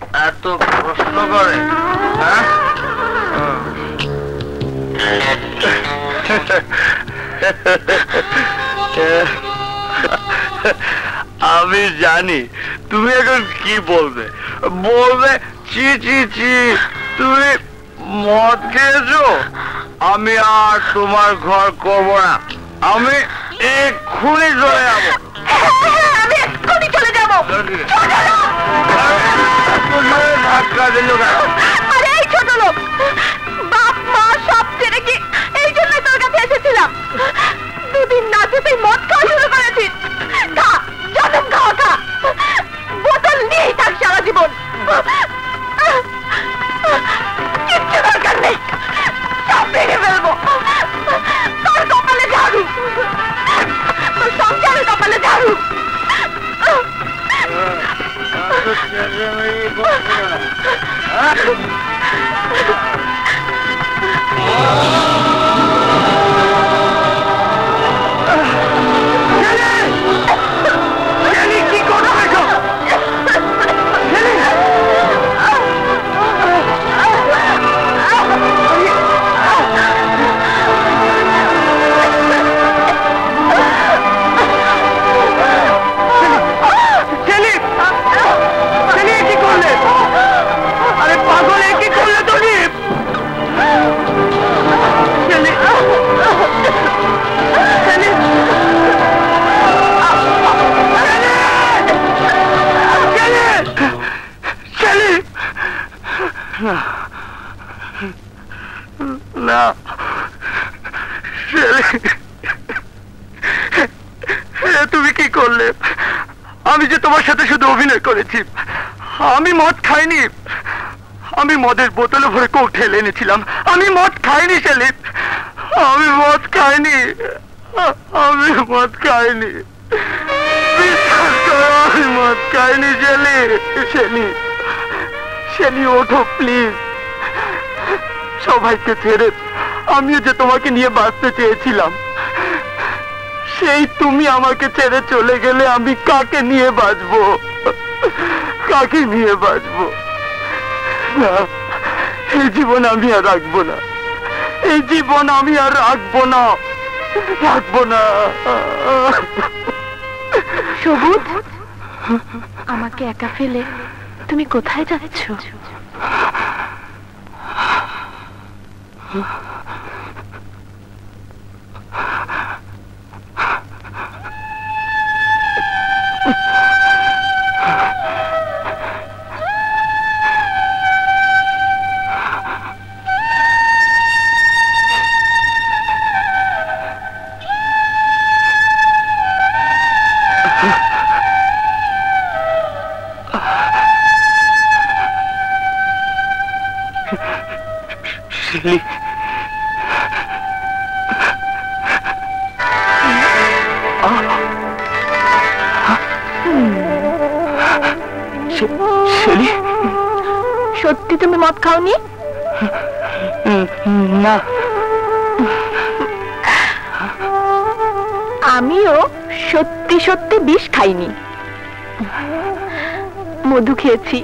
এত প্রশ্ন করে? আমি জানি তুমি এখন কি বলবে। বলবে চি চি চি, তুমি মদ খেয়েছো, আমি আর তোমার ঘর করবো না, আমি এক্ষুনি চলে যাবো। আমি এক্ষুনি চলে যাবো। ধাক্কা দিল কেন? আরে এই ছোট লোক, বাপ মা সব ছেড়ে কি এই জন্য তোর কাছে এসেছিলাম। দুদিন না যেতেই মদ খাওয়া শুরু করেছিস। খা, যতন খাওয়া খা, বোতল নিয়েই থাক সারা জীবন। কিচ্ছু দরকার নেই, সব ভেঙে ফেলবো। তোর কপালে ঝাড়ু, তোর সংসারের কপালে ঝাড়ু। না তুমি কি করলে? আমি যে তোমার সাথে শুধু অভিনয় করেছি, আমি মদ খাইনি। আমি মদের বোতলে ভরে কোক ঢেলে এনেছিলাম। আমি মদ খাইনি সেলিম, আমি মদ খাইনি, আমি মদ খাইনি। বিশ্বাস করো, আমি মদ খাইনি। শেলি, শেলি ওঠো প্লিজ। সবাইকে ছেড়ে আমিও যে তোমাকে নিয়ে বাঁচতে চেয়েছিলাম, সেই তুমি আমাকে ছেড়ে চলে গেলে আমি কাকে নিয়ে বাঁচবো? কাকে নিয়ে বাঁচবো? না, এই জীবন আমি আর রাখবো না, এই জীবন আমি আর রাখবো না, রাখবো না। সবুজ, আমাকে একা ফেলে তুমি কোথায় যাচ্ছ? সত্যি তুমি মদ খাওনি? না। আমিও সত্যি সত্যি বিষ খাইনি, মধু খেয়েছি।